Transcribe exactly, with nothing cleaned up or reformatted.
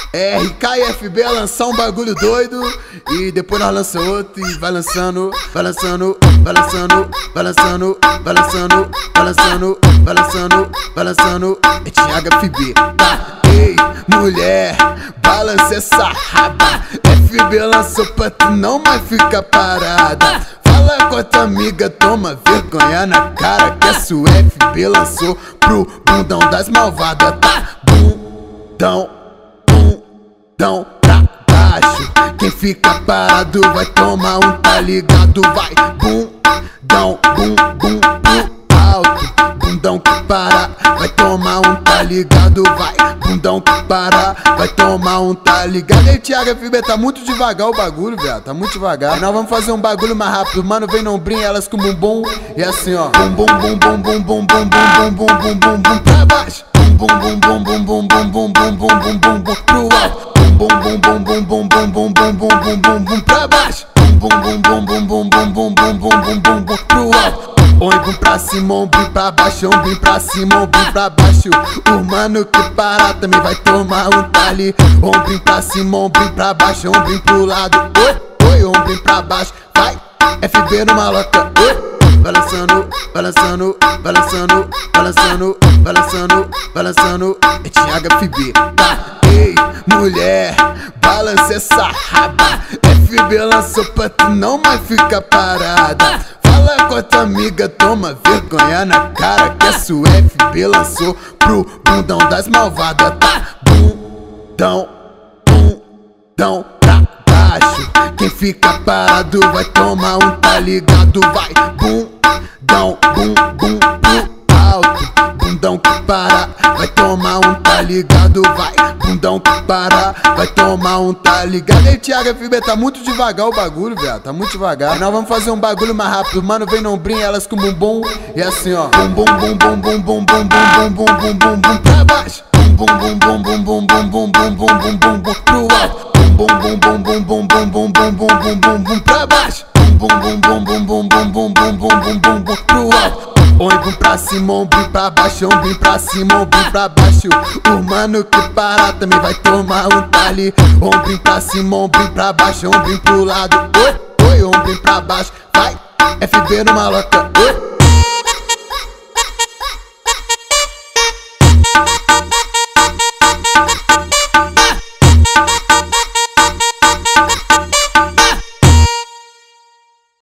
R K e F B lançar um bagulho doido e depois nós lança outro e vai lançando, vai lançando, vai lançando, vai lançando, vai lançando, vai lançando, vai lançando, vai lançando. É Thiago F B, tá? Ei, mulher, balance essa raba. F B lançou pra tu não mais ficar parada. Fala com a tua amiga, toma vergonha na cara que essa F B lançou pro bundão das malvadas, tá? Bundão, bundão pra baixo. Quem fica parado vai tomar um, tá ligado? Vai, bundão, bum, bum, pro alto. Bundão que para, vai tomar um, tá ligado? Vai, bundão que para, vai tomar um, tá ligado? Ei, Thiago F B, tá muito devagar o bagulho, velho, tá muito devagar. Nós vamos fazer um bagulho mais rápido, mano, vem não brinca elas com bumbum. E assim, ó, bum bum bum bum bum bum bum bum bum bum bum bum bum pra baixo. Bum bum bum bum bum bum bum bum bum bum bum bum pro alto. Bum bum bum bum bum bum bum bum bum bum bum bum pra baixo. Bum bum bum bum bum bum bum bum bum bum bum bum pro alto. Ombro pra cima, ombro pra baixo, ombro pra cima, ombro pra baixo. O mano que para também vai tomar um tali. Ombro pra cima, ombro pra baixo, ombro pro lado. Oi, oi, ombro pra baixo, vai, F B no maloca. Oi, balançando, balançando, balançando, balançando, balançando, balançando. É Thiago F B, tá? Ei, mulher, balance essa raba. F B lançou pra tu não mais ficar parada. Fala com a tua amiga, toma vergonha na cara que essa F B lançou pro bundão das malvadas, tá? Bundão, bundão pra baixo. Quem fica parado vai tomar um, tá ligado? Vai, bundão, bum, bum, pro alto. Bundão que para, vai tomar um, tá ligado? Vai, bundão que para, vai tomar um, tá ligado? Ei, Thiago F B, tá muito devagar o bagulho, velho, tá muito devagar. Nós vamos fazer um bagulho mais rápido, mano, vem não brinca elas com bumbum. E assim, ó, bum bum bum bum bum bum bum bum bum bum bum bum pra baixo. Bum bum bum bum bum bum bum bum bum bum bum bum pro alto. Bum bum bum bum bum bum bum bum bum bum bum bum pra baixo. Bum bum bum bum bum bum bum bum bum bum bum bum pro alto. Ombro pra cima, ombro pra baixo, ombro pra cima, ombro pra baixo. O mano que para também vai tomar um tali. Ombro pra cima, ombro pra baixo, ombro pro lado. Oi, oi, ombro pra baixo, vai, F B no maloca. Oi.